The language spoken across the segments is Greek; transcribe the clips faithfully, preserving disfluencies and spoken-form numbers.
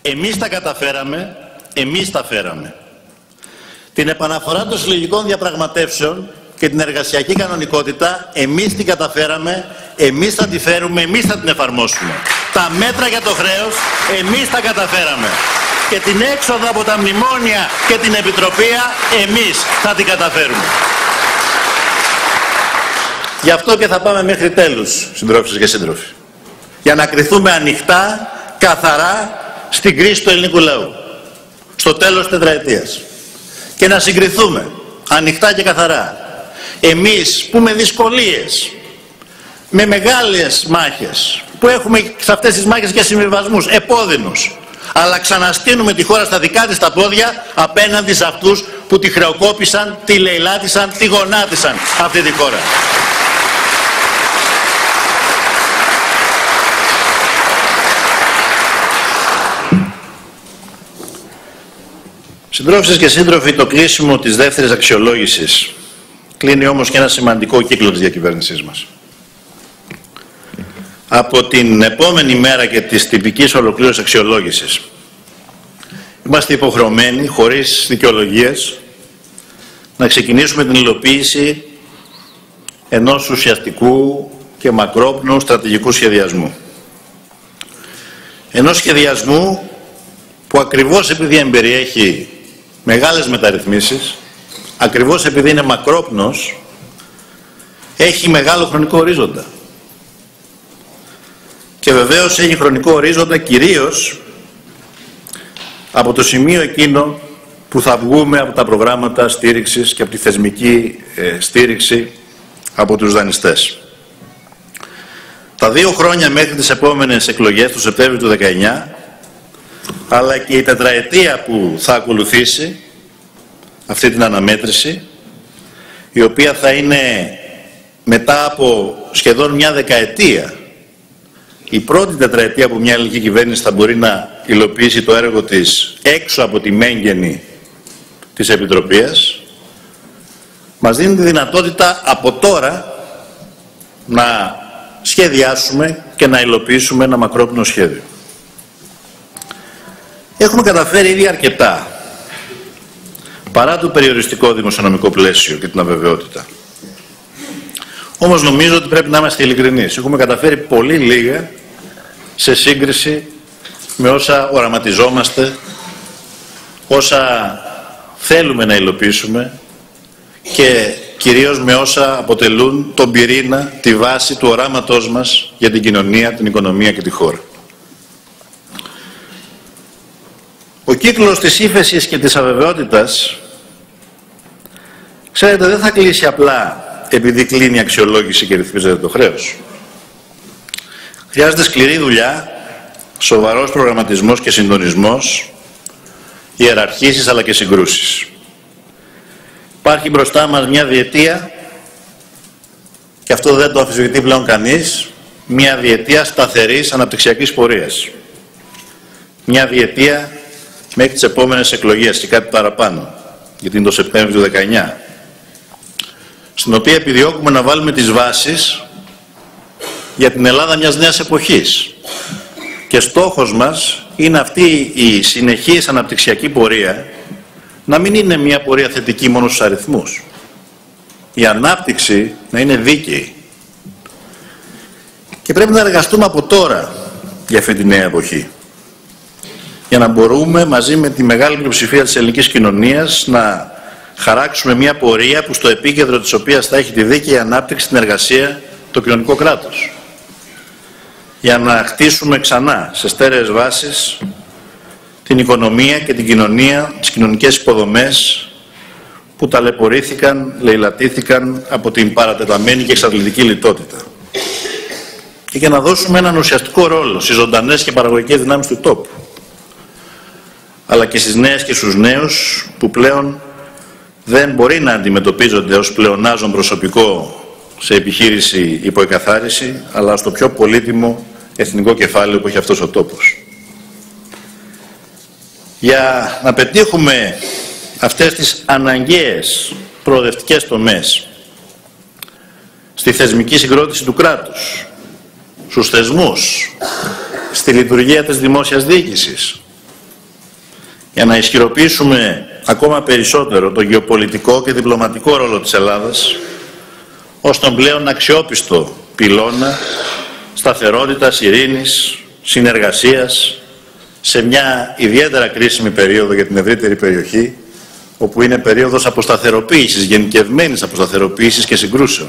Εμείς τα καταφέραμε, εμείς τα φέραμε. Την επαναφορά των συλλογικών διαπραγματεύσεων και την εργασιακή κανονικότητα, εμείς την καταφέραμε, εμείς θα τη φέρουμε, εμείς θα την εφαρμόσουμε. Τα μέτρα για το χρέος, εμείς τα καταφέραμε. Και την έξοδο από τα μνημόνια και την επιτροπία, εμείς θα την καταφέρουμε. Γι' αυτό και θα πάμε μέχρι τέλους, συντρόφισσες και σύντροφοι. Για να κριθούμε ανοιχτά, καθαρά, στην κρίση του ελληνικού λαού. Στο τέλος της τετραετίας. Και να συγκριθούμε ανοιχτά και καθαρά. Εμείς που με δυσκολίες, με μεγάλες μάχες, που έχουμε σε αυτές τις μάχες και συμβιβασμούς, επώδυνους, αλλά ξαναστείνουμε τη χώρα στα δικά της τα πόδια απέναντι σε αυτούς που τη χρεοκόπησαν, τη λαιλάτισαν, τη γονάτισαν αυτή τη χώρα. Συντρόφισσες και σύντροφοι, το κλείσιμο της δεύτερης αξιολόγησης κλείνει όμως και ένα σημαντικό κύκλο της διακυβέρνησής μας. Από την επόμενη μέρα και της τυπικής ολοκλήρωσης αξιολόγησης είμαστε υποχρεωμένοι, χωρίς δικαιολογίες, να ξεκινήσουμε την υλοποίηση ενός ουσιαστικού και μακρόπνοου στρατηγικού σχεδιασμού. Ενός σχεδιασμού που ακριβώς επειδή εμπεριέχει μεγάλες μεταρρυθμίσεις, ακριβώς επειδή είναι μακρόπνος, έχει μεγάλο χρονικό ορίζοντα. Και βεβαίως έχει χρονικό ορίζοντα κυρίως από το σημείο εκείνο που θα βγούμε από τα προγράμματα στήριξης και από τη θεσμική ε, στήριξη από τους δανειστές. Τα δύο χρόνια μέχρι τις επόμενες εκλογές του Σεπτέμβριο του δεκαεννιά, αλλά και η τετραετία που θα ακολουθήσει αυτή την αναμέτρηση, η οποία θα είναι μετά από σχεδόν μια δεκαετία η πρώτη τετραετία που μια ελληνική κυβέρνηση θα μπορεί να υλοποιήσει το έργο της έξω από τη μέγενη της Επιτροπής, μας δίνει τη δυνατότητα από τώρα να σχεδιάσουμε και να υλοποιήσουμε ένα μακρόπνο σχέδιο. Έχουμε καταφέρει ήδη αρκετά, παρά το περιοριστικό δημοσιονομικό πλαίσιο και την αβεβαιότητα. Όμως νομίζω ότι πρέπει να είμαστε ειλικρινείς. Έχουμε καταφέρει πολύ λίγα σε σύγκριση με όσα οραματιζόμαστε, όσα θέλουμε να υλοποιήσουμε και κυρίως με όσα αποτελούν τον πυρήνα, τη βάση του οράματός μας για την κοινωνία, την οικονομία και τη χώρα. Ο κύκλος της ύφεσης και της αβεβαιότητας, ξέρετε, δεν θα κλείσει απλά επειδή κλείνει η αξιολόγηση και ρυθμίζεται το χρέος. Χρειάζεται σκληρή δουλειά, σοβαρός προγραμματισμός και συντονισμός, ιεραρχήσεις αλλά και συγκρούσεις. Υπάρχει μπροστά μας μια διετία, και αυτό δεν το αμφισβητεί πλέον κανείς, μια διετία σταθερής αναπτυξιακής πορείας. Μια διετία μέχρι τις επόμενες εκλογές και κάτι παραπάνω, γιατί είναι το Σεπτέμβριο του δεκαεννιά, στην οποία επιδιώκουμε να βάλουμε τις βάσεις για την Ελλάδα μιας νέας εποχής. Και στόχος μας είναι αυτή η συνεχής αναπτυξιακή πορεία να μην είναι μια πορεία θετική μόνο στους αριθμούς. Η ανάπτυξη να είναι δίκαιη. Και πρέπει να εργαστούμε από τώρα για αυτή τη νέα εποχή, για να μπορούμε μαζί με τη μεγάλη πλειοψηφία της ελληνικής κοινωνίας να χαράξουμε μια πορεία που στο επίκεντρο της οποίας θα έχει τη δίκαιη ανάπτυξη, την εργασία, το κοινωνικό κράτος. Για να χτίσουμε ξανά σε στέρεες βάσεις την οικονομία και την κοινωνία, τις κοινωνικές υποδομές που ταλαιπωρήθηκαν, λαιλατήθηκαν από την παρατεταμένη και εξαντλητική λιτότητα. Και για να δώσουμε έναν ουσιαστικό ρόλο στις ζωντανές και παραγωγικές δυνάμεις του τόπου, αλλά και στις νέες και στους νέους που πλέον δεν μπορεί να αντιμετωπίζονται ως πλεονάζον προσωπικό σε επιχείρηση υποεκαθάριση, αλλά στο πιο πολύτιμο εθνικό κεφάλαιο που έχει αυτός ο τόπος. Για να πετύχουμε αυτές τις αναγκαίες προοδευτικές τομές στη θεσμική συγκρότηση του κράτους, στους θεσμούς, στη λειτουργία της δημόσιας διοίκησης, για να ισχυροποιήσουμε ακόμα περισσότερο το γεωπολιτικό και διπλωματικό ρόλο της Ελλάδας ως τον πλέον αξιόπιστο πυλώνα σταθερότητας, ειρήνης, συνεργασίας σε μια ιδιαίτερα κρίσιμη περίοδο για την ευρύτερη περιοχή, όπου είναι περίοδος αποσταθεροποίησης, γενικευμένης αποσταθεροποίησης και συγκρούσεων.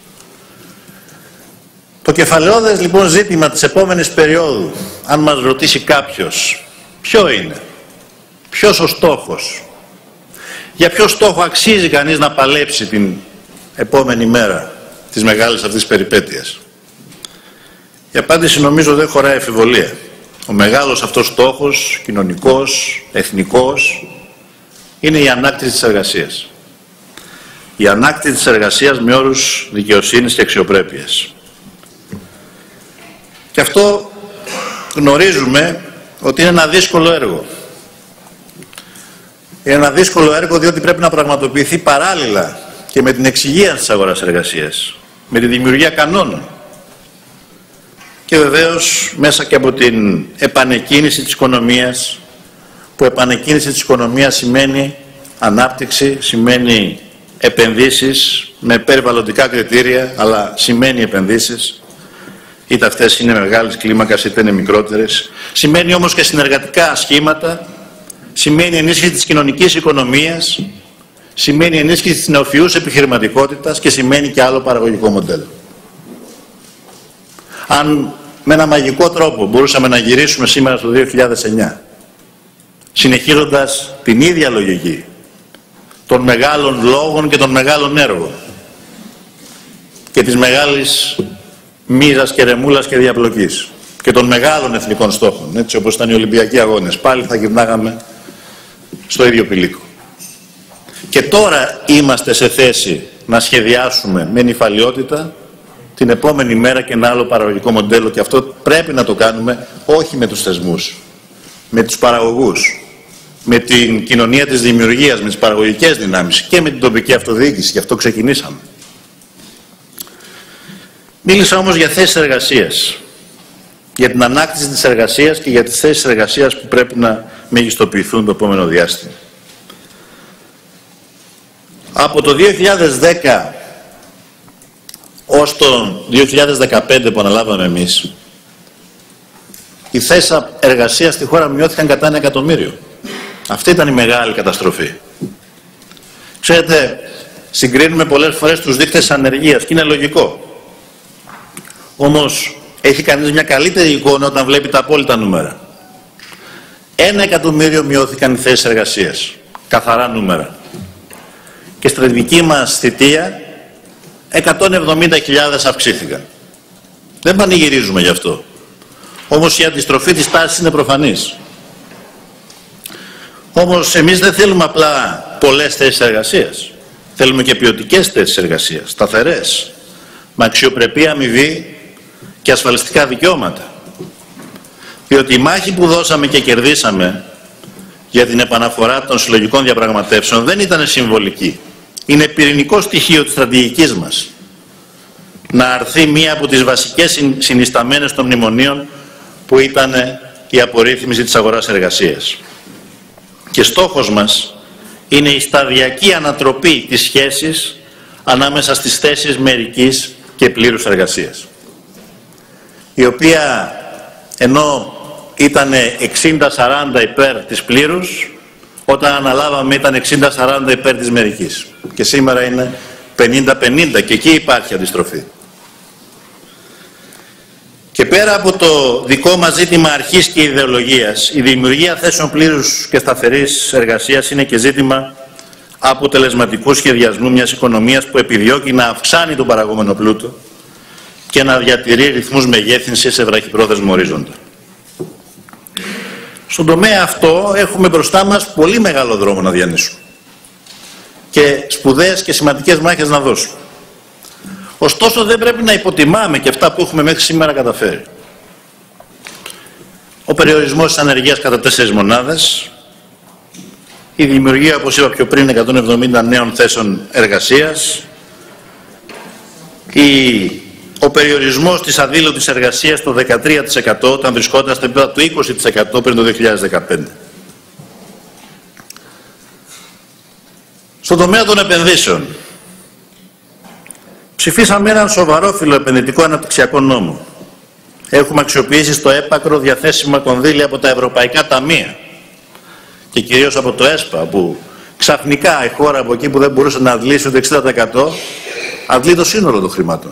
Το κεφαλαιώδες λοιπόν ζήτημα της επόμενης περίοδου, αν μας ρωτήσει κάποιος, ποιο είναι, ποιος ο στόχος, για ποιο στόχο αξίζει κανείς να παλέψει την επόμενη μέρα της μεγάλης αυτής περιπέτειας. Η απάντηση νομίζω δεν χωράει αμφιβολία. Ο μεγάλος αυτός στόχος, κοινωνικός, εθνικός, είναι η ανάκτηση της εργασίας. Η ανάκτηση της εργασίας με όρους δικαιοσύνης και αξιοπρέπειας. Και αυτό γνωρίζουμε ότι είναι ένα δύσκολο έργο. Είναι ένα δύσκολο έργο διότι πρέπει να πραγματοποιηθεί παράλληλα και με την εξυγίανση της αγοράς εργασίας, με τη δημιουργία κανόνων και βεβαίως μέσα και από την επανεκκίνηση της οικονομίας, που επανεκκίνηση της οικονομίας σημαίνει ανάπτυξη, σημαίνει επενδύσεις με περιβαλλοντικά κριτήρια, αλλά σημαίνει επενδύσεις, είτε αυτές είναι μεγάλης κλίμακας είτε είναι μικρότερες. Σημαίνει όμως και συνεργατικά σχήματα, σημαίνει ενίσχυση της κοινωνικής οικονομίας, σημαίνει ενίσχυση της νεοφυούς επιχειρηματικότητας και σημαίνει και άλλο παραγωγικό μοντέλο. Αν με ένα μαγικό τρόπο μπορούσαμε να γυρίσουμε σήμερα στο δύο χιλιάδες εννιά, συνεχίζοντας την ίδια λογική των μεγάλων λόγων και των μεγάλων έργων και της μεγάλης μοίρας και ρεμούλας και διαπλοκής και των μεγάλων εθνικών στόχων, έτσι όπως ήταν οι Ολυμπιακοί Αγώνες, πάλι θα γυρνάγαμε στο ίδιο πηλίκο. Και τώρα είμαστε σε θέση να σχεδιάσουμε με νηφαλιότητα την επόμενη μέρα και ένα άλλο παραγωγικό μοντέλο, και αυτό πρέπει να το κάνουμε όχι με τους θεσμούς, με τους παραγωγούς, με την κοινωνία της δημιουργίας, με τις παραγωγικές δυνάμεις και με την τοπική αυτοδιοίκηση, γι' αυτό ξεκινήσαμε. Μίλησα όμως για θέσεις εργασίας, για την ανάκτηση της εργασίας και για τις θέσεις εργασίας που πρέπει να μεγιστοποιηθούν το επόμενο διάστημα. Από το δύο χιλιάδες δέκα ως το δύο χιλιάδες δεκαπέντε που αναλάβαμε εμείς, οι θέσεις εργασίας στη χώρα μειώθηκαν κατά ένα εκατομμύριο. Αυτή ήταν η μεγάλη καταστροφή. Ξέρετε, συγκρίνουμε πολλές φορές τους δείκτες ανεργίας και είναι λογικό. Όμως έχει κανείς μια καλύτερη εικόνα όταν βλέπει τα απόλυτα νούμερα. Ένα εκατομμύριο μειώθηκαν οι θέσεις εργασίας, καθαρά νούμερα. Και στη δική μας θητεία εκατόν εβδομήντα χιλιάδες αυξήθηκαν. Δεν πανηγυρίζουμε γι' αυτό. Όμως η αντιστροφή της τάσης είναι προφανής. Όμως εμείς δεν θέλουμε απλά πολλές θέσεις εργασίας. Θέλουμε και ποιοτικές θέσεις εργασίας, σταθερές, με αξιοπρεπή αμοιβή και ασφαλιστικά δικαιώματα. Διότι η μάχη που δώσαμε και κερδίσαμε για την επαναφορά των συλλογικών διαπραγματεύσεων δεν ήταν συμβολική. Είναι πυρηνικό στοιχείο της στρατηγικής μας να αρθεί μία από τις βασικές συνισταμένες των μνημονίων, που ήταν η απορρίθμιση της αγοράς εργασίας. Και στόχος μας είναι η σταδιακή ανατροπή της σχέσης ανάμεσα στις θέσεις μερικής και πλήρους εργασίας, η οποία ενώ ήταν εξήντα σαράντα υπέρ της πλήρους, όταν αναλάβαμε ήταν εξήντα σαράντα υπέρ της μερικής. Και σήμερα είναι πενήντα πενήντα και εκεί υπάρχει αντιστροφή. Και πέρα από το δικό μας ζήτημα αρχής και ιδεολογίας, η δημιουργία θέσεων πλήρους και σταθερής εργασίας είναι και ζήτημα αποτελεσματικού σχεδιασμού μιας οικονομίας που επιδιώκει να αυξάνει τον παραγόμενο πλούτο και να διατηρεί ρυθμούς μεγέθυνσης σε βραχυπρόθεσμο ορίζοντα. Στον τομέα αυτό έχουμε μπροστά μας πολύ μεγάλο δρόμο να διανύσουμε και σπουδαίες και σημαντικές μάχες να δώσουμε. Ωστόσο δεν πρέπει να υποτιμάμε και αυτά που έχουμε μέχρι σήμερα καταφέρει. Ο περιορισμός της ανεργίας κατά τέσσερις μονάδες, η δημιουργία, όπως είπα πιο πριν, εκατόν εβδομήντα νέων θέσεων εργασίας, η, ο περιορισμός της αδήλωτης εργασίας στο δεκατρία τοις εκατό όταν βρισκόταν στο επίπεδο του είκοσι τοις εκατό πριν το δύο χιλιάδες δεκαπέντε. Στον τομέα των επενδύσεων, ψηφίσαμε έναν σοβαρό φιλοεπενδυτικό αναπτυξιακό νόμο. Έχουμε αξιοποιήσει στο έπακρο διαθέσιμα κονδύλια από τα ευρωπαϊκά ταμεία και κυρίως από το ΕΣΠΑ, που ξαφνικά η χώρα από εκεί που δεν μπορούσε να αντλήσει το εξήντα τοις εκατό αντλεί το σύνολο των χρημάτων.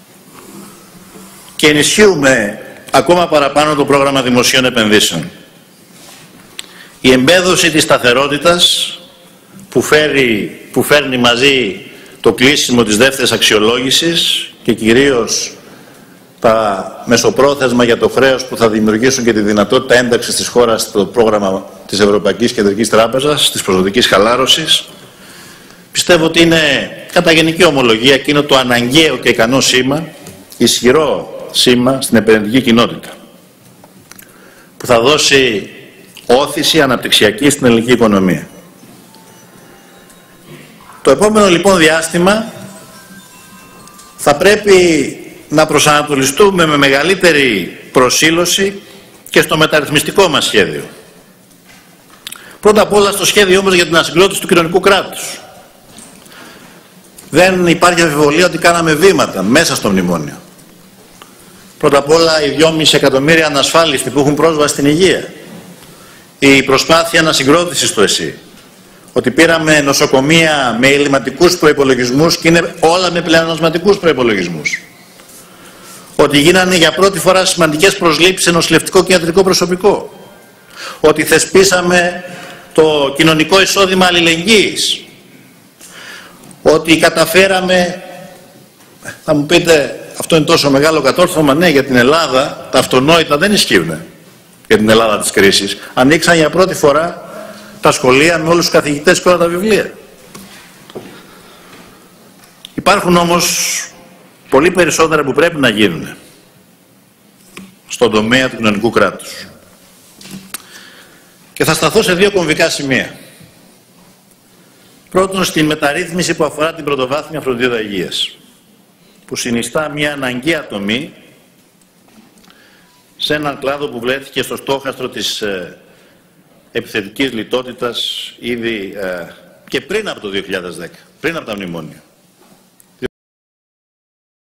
Και ενισχύουμε ακόμα παραπάνω το πρόγραμμα δημοσίων επενδύσεων. Η εμπέδωση της σταθερότητας που, φέρει, που φέρνει μαζί το κλείσιμο της δεύτερης αξιολόγησης και κυρίως τα μεσοπρόθεσμα για το χρέος που θα δημιουργήσουν και τη δυνατότητα ένταξης της χώρας στο πρόγραμμα της Ευρωπαϊκής Κεντρικής Τράπεζας, της προσδοτικής χαλάρωσης, πιστεύω ότι είναι κατά γενική ομολογία και είναι το αναγκαίο και ικανό σήμα, ισχυρό σήμα στην επενδυτική κοινότητα, που θα δώσει όθηση αναπτυξιακή στην ελληνική οικονομία. Το επόμενο λοιπόν διάστημα θα πρέπει να προσανατολιστούμε με μεγαλύτερη προσήλωση και στο μεταρρυθμιστικό μας σχέδιο. Πρώτα απ' όλα στο σχέδιο όμως για την ασυγκρότηση του κοινωνικού κράτους. Δεν υπάρχει αμφιβολία ότι κάναμε βήματα μέσα στο μνημόνιο. Πρώτα απ' όλα οι δυόμισι εκατομμύρια ανασφάλιστοι που έχουν πρόσβαση στην υγεία. Η προσπάθεια ανασυγκρότησης του ΕΣΥ. Ότι πήραμε νοσοκομεία με ελλειμματικούς προϋπολογισμούς και είναι όλα με πλεονασματικούς προϋπολογισμούς. Ότι γίνανε για πρώτη φορά σημαντικές προσλήψεις σε νοσηλευτικό και ιατρικό προσωπικό. Ότι θεσπίσαμε το κοινωνικό εισόδημα αλληλεγγύης. Ότι καταφέραμε, θα μου πείτε, αυτό είναι τόσο μεγάλο κατόρθωμα, ναι, για την Ελλάδα τα αυτονόητα δεν ισχύουν για την Ελλάδα της κρίσης. Ανοίξαν για πρώτη φορά τα σχολεία με όλους τους καθηγητές και όλα τα βιβλία. Υπάρχουν όμως πολύ περισσότερα που πρέπει να γίνουν στον τομέα του κοινωνικού κράτους. Και θα σταθώ σε δύο κομβικά σημεία. Πρώτον, στην μεταρρύθμιση που αφορά την πρωτοβάθμια φροντίδα υγείας, που συνιστά μια αναγκαία τομή σε έναν κλάδο που βρέθηκε στο στόχαστρο της ε, επιθετικής λιτότητας ήδη ε, και πριν από το δύο χιλιάδες δέκα, πριν από τα μνημόνια.